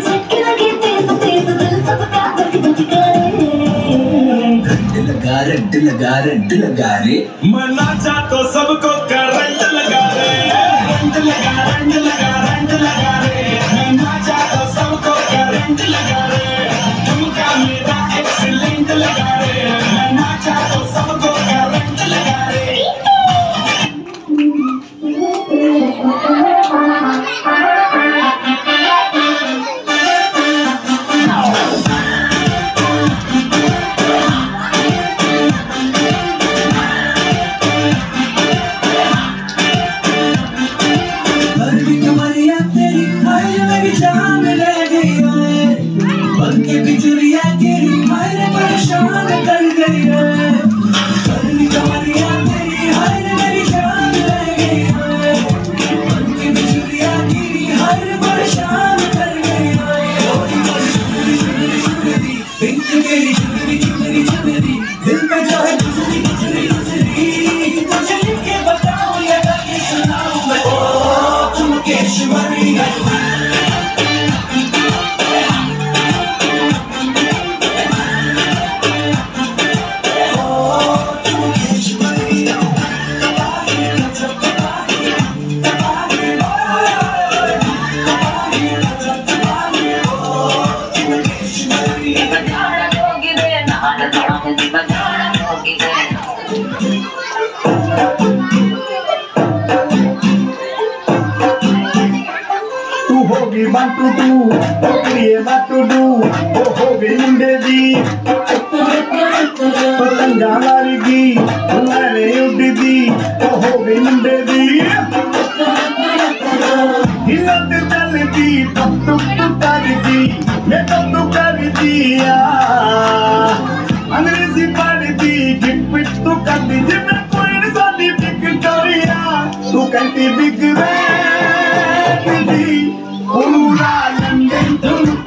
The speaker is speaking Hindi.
रंट लगा रे मना चाह तो सबको करंट लगा रे रंट लगा रे मना चाह तो सबको करंट लगा रे तुमका मेरा एक्सीलेंट लगा रे मना चाह तो सबको करंट लगा रे बिजुरिया तेरी मायरे परेशान कर गई है कमरिया तेरी हाय मेरी जान ले गई है बिजुरिया तेरी हाय परेशान कर गई है पिंक तेरी चुनरी दिल पे जो है गुजरी तुझे लिख के बताऊं या गा के सुनाऊं मैं ओ तुम के शिवरी होगी बाटू तू प्रिय बाटू डू ओ होगी मुंडे दी पतंगा लारीगी मैंने उड़ी ओ होगी मुंडे दी हिलते चलती टप टप करती मैं टप टप करती अंग्रेजी पढ़ती गिट पिट तू करती जिम्मे कोई नहीं साथी बिक करिया तू कहती बिक रे पूरा लंदन